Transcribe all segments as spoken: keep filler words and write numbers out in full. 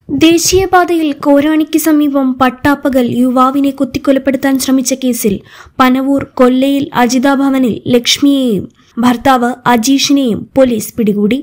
ദേശീയപാതയിൽ കോരാണിക്ക് സമീപം പട്ടാപ്പകൽ യുവാവിനെ കുത്തിക്കൊലപ്പെടുത്താൻ ശ്രമിച്ച കേസിൽ പനവൂർ കൊല്ലയിൽ അജിത ഭവനിൽ ലക്ഷ്മിയെയും ഭർത്താവ് അജീഷിനെയും പോലീസ് പിടികൂടി.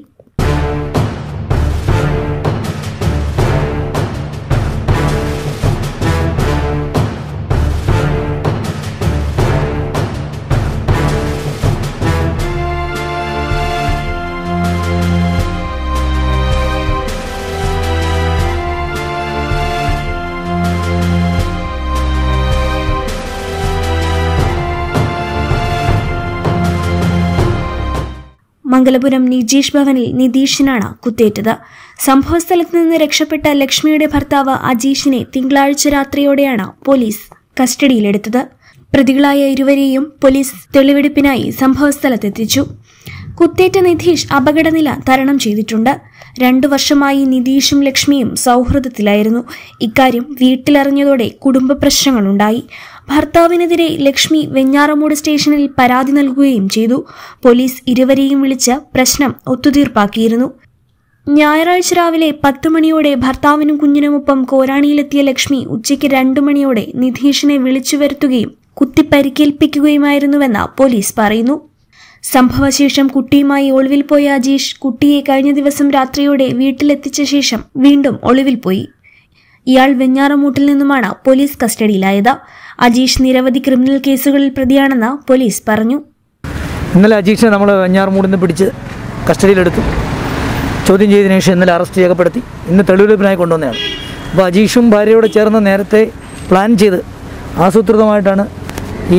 മംഗലപുരം നിജീഷ് ഭവനിൽ നിതീഷിനാണ് കുത്തേറ്റത്. സംഭവസ്ഥലത്ത് നിന്ന് രക്ഷപ്പെട്ട ലക്ഷ്മിയുടെ ഭർത്താവ് അജീഷിനെ തിങ്കളാഴ്ച രാത്രിയോടെയാണ് പോലീസ് കസ്റ്റഡിയിലെടുത്തത്. പ്രതികളായ ഇരുവരെയും പോലീസ് തെളിവെടുപ്പിനായി സംഭവസ്ഥലത്തെത്തിച്ചു. കുത്തേറ്റ നിതീഷ് അപകടനില തരണം ചെയ്തിട്ടുണ്ട്. രണ്ടു വർഷമായി നിതീഷും ലക്ഷ്മിയും സൗഹൃദത്തിലായിരുന്നു. ഇക്കാര്യം വീട്ടിലറിഞ്ഞതോടെ കുടുംബ പ്രശ്നങ്ങളുണ്ടായി. ഭർത്താവിനെതിരെ ലക്ഷ്മി വെഞ്ഞാറമൂട് സ്റ്റേഷനിൽ പരാതി നൽകുകയും ചെയ്തു. പോലീസ് ഇരുവരെയും വിളിച്ച് പ്രശ്നം ഒത്തുതീർപ്പാക്കിയിരുന്നു. ഞായറാഴ്ച രാവിലെ പത്ത് മണിയോടെ ഭർത്താവിനും കുഞ്ഞിനുമൊപ്പം കോരാണിയിലെത്തിയ ലക്ഷ്മി ഉച്ചയ്ക്ക് രണ്ടു മണിയോടെ നിതീഷിനെ വിളിച്ചു വരുത്തുകയും കുത്തിപ്പരിക്കേൽപ്പിക്കുകയുമായിരുന്നുവെന്ന് പോലീസ് പറയുന്നു. സംഭവശേഷം കുട്ടിയുമായി ഒളിവിൽ പോയ അജീഷ് കുട്ടിയെ കഴിഞ്ഞ ദിവസം രാത്രിയോടെ വീട്ടിലെത്തിച്ച ശേഷം വീണ്ടും ഒളിവിൽ പോയി. ഇയാൾ വെഞ്ഞാറമൂട്ടിൽ നിന്നുമാണ് പോലീസ് കസ്റ്റഡിയിലായത്. അജീഷ് നിരവധി ക്രിമിനൽ കേസുകളിൽ പ്രതിയാണെന്ന് പോലീസ് പറഞ്ഞു. ഇന്നലെ അജീഷിനെ നമ്മൾ വെഞ്ഞാറമൂടിൽ നിന്ന് പിടിച്ച് കസ്റ്റഡിയിലെടുത്തു. ചോദ്യം ചെയ്തതിനു ശേഷം ഇന്നലെ അറസ്റ്റ് രേഖപ്പെടുത്തി ഇന്ന് തെളിവെടുപ്പിനായി കൊണ്ടുവന്നതാണ്. അപ്പോൾ അജീഷും ഭാര്യയോട് ചേർന്ന് നേരത്തെ പ്ലാൻ ചെയ്ത് ആസൂത്രിതമായിട്ടാണ് ഈ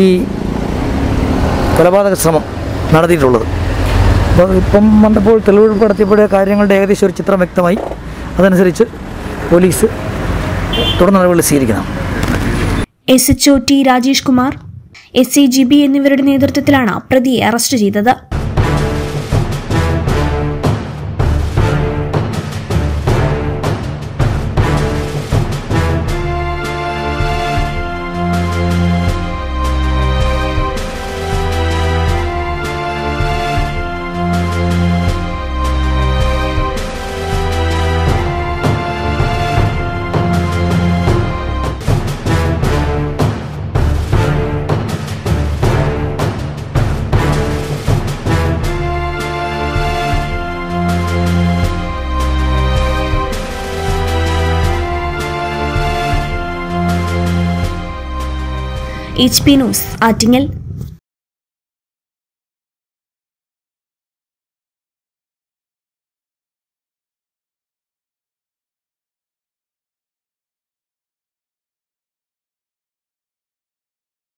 കൊലപാതക ശ്രമം നടത്തിയിട്ടുള്ളത്. അപ്പോൾ ഇപ്പം വന്നപ്പോൾ തെളിവെടുപ്പ് നടത്തിയപ്പോഴേ കാര്യങ്ങളുടെ ഏകദേശം ഒരു ചിത്രം വ്യക്തമായി. അതനുസരിച്ച് പോലീസ് തുടർ നടപടികൾ സ്വീകരിക്കണം. S H O T Rajesh Kumar, S I G B എന്നിവരുടെ നേതൃത്വത്തിലാണ് പ്രതിയെ അറസ്റ്റ് ചെയ്തത്. H P news Attingal.